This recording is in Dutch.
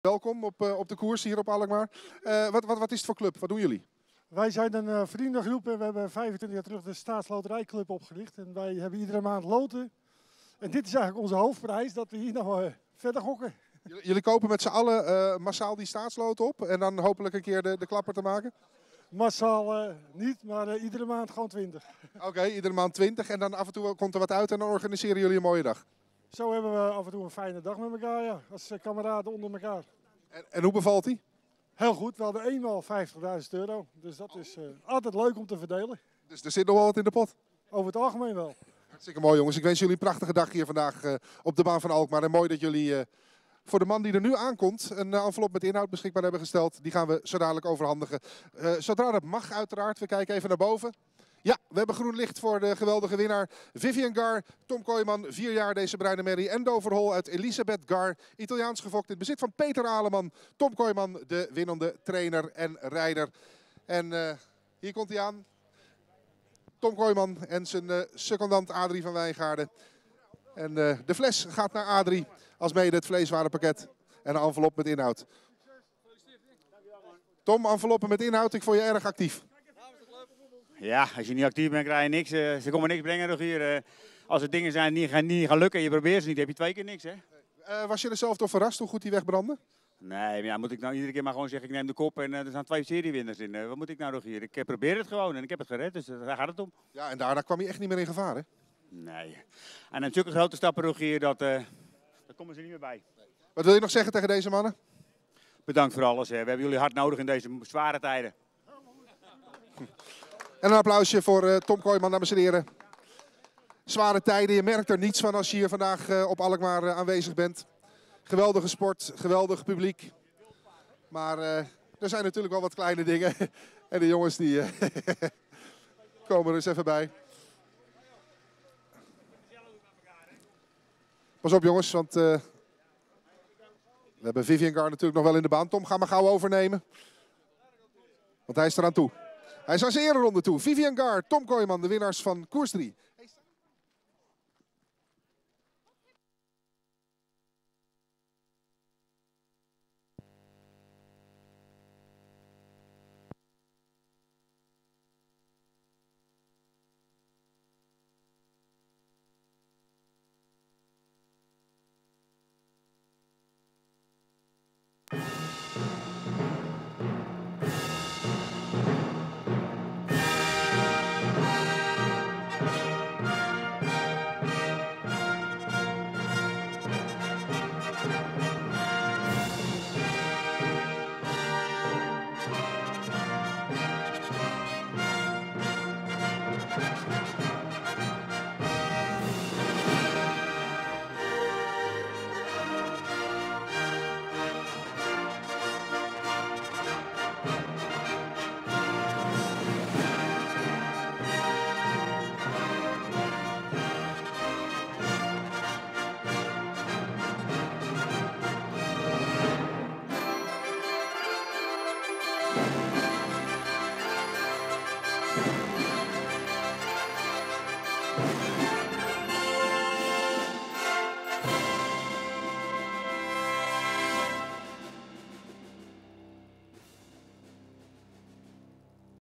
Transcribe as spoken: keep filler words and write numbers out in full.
Welkom op, uh, op de koers hier op Alkmaar. Uh, wat, wat, wat is het voor club? Wat doen jullie? Wij zijn een uh, vriendengroep en we hebben vijfentwintig jaar terug de Staatsloterijclub opgericht. En wij hebben iedere maand loten. En dit is eigenlijk onze hoofdprijs, dat we hier nou uh, verder gokken. Jullie kopen met z'n allen uh, massaal die staatsloot op en dan hopelijk een keer de, de klapper te maken? Massaal uh, niet, maar uh, iedere maand gewoon twintig. Oké, okay, iedere maand twintig en dan af en toe komt er wat uit en dan organiseren jullie een mooie dag? Zo hebben we af en toe een fijne dag met elkaar, ja, als uh, kameraden onder elkaar. En, en hoe bevalt die? Heel goed, we hadden eenmaal vijftigduizend euro, dus dat is uh, altijd leuk om te verdelen. Dus er zit nog wel wat in de pot? Over het algemeen wel. Hartstikke mooi jongens, ik wens jullie een prachtige dag hier vandaag uh, op de baan van Alkmaar. En mooi dat jullie uh, voor de man die er nu aankomt een uh, envelop met inhoud beschikbaar hebben gesteld. Die gaan we zo dadelijk overhandigen. Uh, zodra dat mag uiteraard, we kijken even naar boven. Ja, we hebben groen licht voor de geweldige winnaar Vivian Gar. Tom Kooijman, vier jaar deze bruine merrie. En Doverhol uit Elisabeth Gar. Italiaans gefokt in het bezit van Peter Aleman. Tom Kooijman, de winnende trainer en rijder. En uh, hier komt hij aan. Tom Kooijman en zijn uh, secondant Adrie van Wijngaarden. En uh, de fles gaat naar Adrie. Als mede het vleeswarenpakket en een envelop met inhoud. Tom, enveloppen met inhoud. Ik vond je erg actief. Ja, als je niet actief bent, krijg je niks. Uh, ze komen niks brengen nog hier. Uh, als er dingen zijn die niet gaan, niet gaan lukken en je probeert ze niet, heb je twee keer niks. Hè? Uh, was je er zelf door verrast hoe goed die wegbrandde? Nee, maar ja, moet ik nou iedere keer maar gewoon zeggen, ik neem de kop en uh, er staan twee seriewinners in. Uh, wat moet ik nou nog hier? Ik uh, probeer het gewoon en ik heb het gered, dus uh, daar gaat het om. Ja, en daarna kwam je echt niet meer in gevaar, hè? Nee. En dan zulke grote stappen, Rogier, dat, uh, daar komen ze niet meer bij. Nee. Wat wil je nog zeggen tegen deze mannen? Bedankt voor alles. Hè. We hebben jullie hard nodig in deze zware tijden. En een applausje voor uh, Tom Kooijman, dames en heren. Zware tijden, je merkt er niets van als je hier vandaag uh, op Alkmaar uh, aanwezig bent. Geweldige sport, geweldig publiek. Maar uh, er zijn natuurlijk wel wat kleine dingen. En de jongens die uh, komen er eens even bij. Pas op jongens, want uh, we hebben Vivian Gar natuurlijk nog wel in de baan. Tom, ga maar gauw overnemen. Want hij is eraan toe. Hij is aan zijn ereronde toe. Vivian Gar, Tom Kooijman, de winnaars van koers drie.